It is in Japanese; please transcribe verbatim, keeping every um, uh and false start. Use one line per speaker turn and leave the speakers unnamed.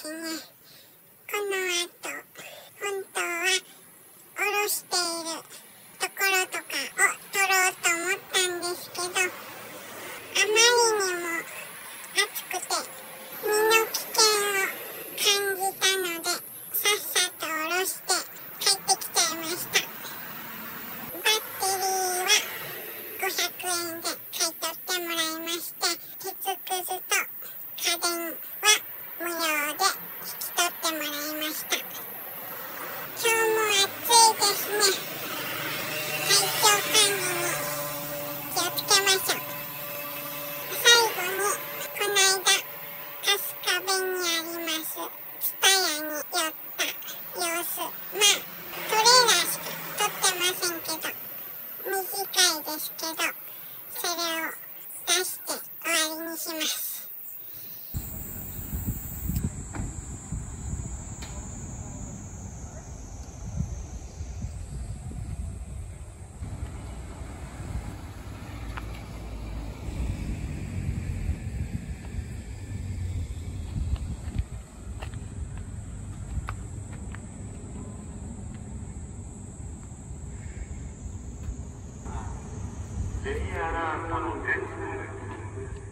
ですね、この後本当はおろしているところとかを撮ろうと思ったんですけど、あまりにも暑くて身の危険を感じたので、さっさとおろして帰ってきちゃいました。バッテリーはごひゃくえんで買い取ってもらいまして、鉄くずと家電は無料で引き取ってもらいました。今日も暑いですね。体調管理に気をつけましょう。最後にこの間春日部にありますツタヤに寄った様子、まあトレーラーしか撮ってませんけど、短いですけどそれを出して終わりにします。
Jアラートのテストです。